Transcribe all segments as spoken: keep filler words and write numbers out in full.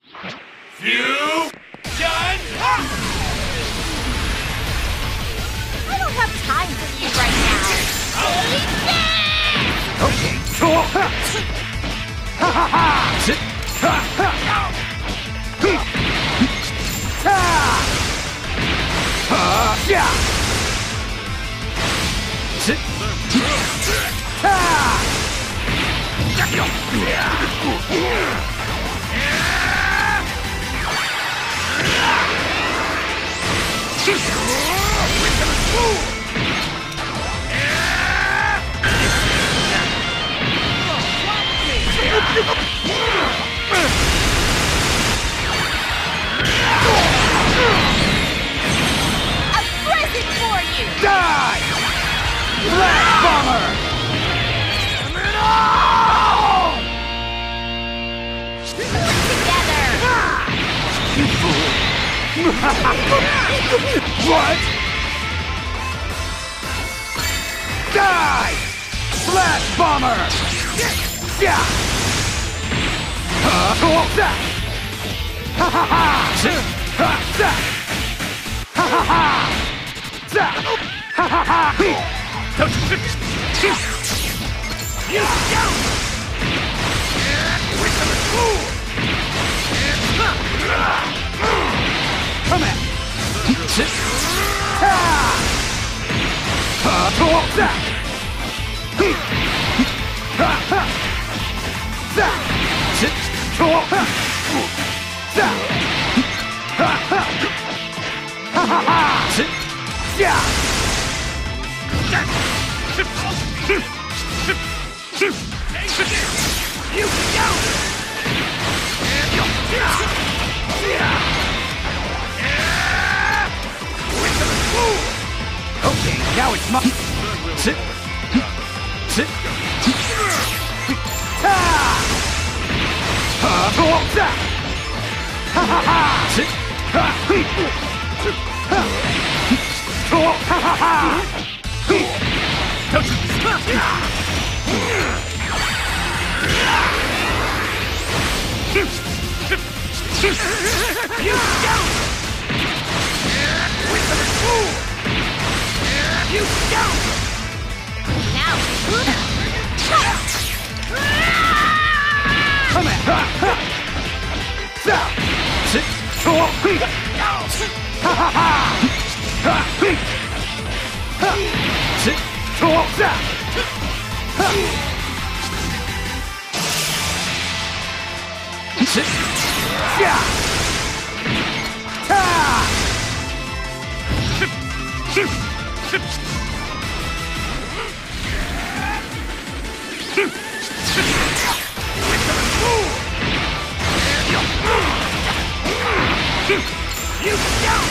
Fusion! I don't have time for you right now. Okay. Ha ha ha! Ha ha! Ha! Ha! Yeah! Ha! A present for you! Die! Blast Bomber! Together! You fool! What? Die! Blast Bomber! Yeah! Ha ha ha! Ha ha ha! Ha ha ha! Ha ha ha! Come at! Ha! Ha ha! Ha ha! Ha ha ha! Yeah! Okay, now it's my... Sit. Sit. Ha! Ha! Ha ha ha! Sit. Ha! Ha! Ha ha ha! You don't! Now, Come at! Ha ha! Sit. Ha ha ha! Ha! Ha! Sit. Ha! Ha! Sit. Yeah! Ha! You don't!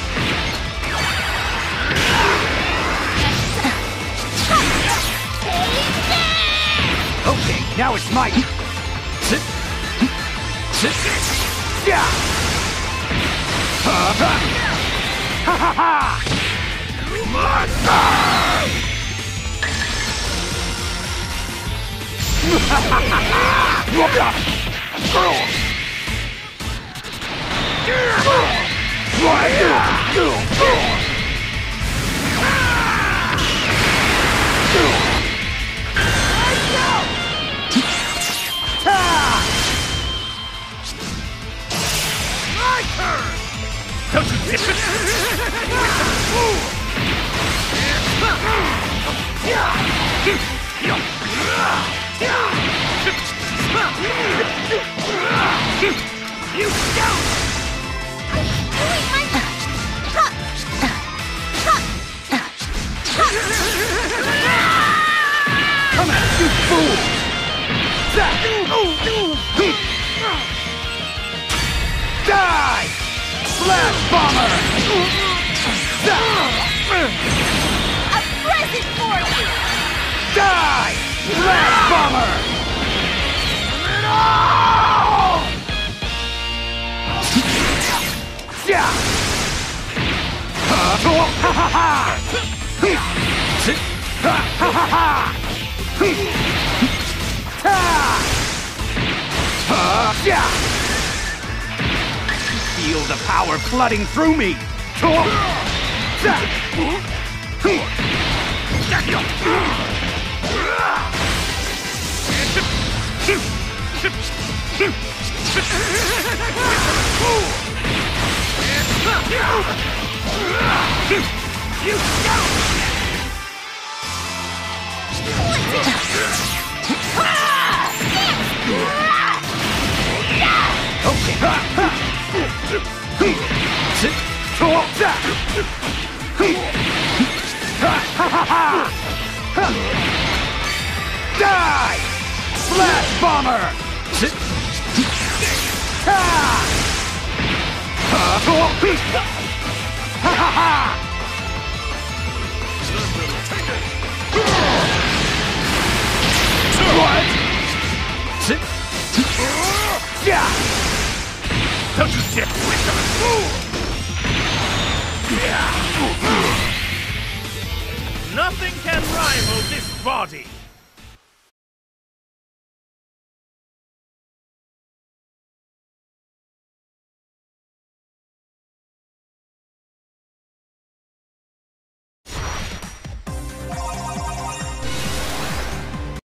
Okay, now it's my... Sit. Sit. Yeah! Ha ha! Ha ha ha! Monster! Look up! Girl! What? My turn! Don't you dip it! You don't! Come at you, fool! Die! Blast Bomber! a present for you! Die! Blast Bomber! Yeah! Ha ha ha ha! Ha ha ha ha! Ha! Ha! Yeah! Feel the power flooding through me! You go! Die! Flash Bomber! What? Don't you dare twist on Nothing can rival this body!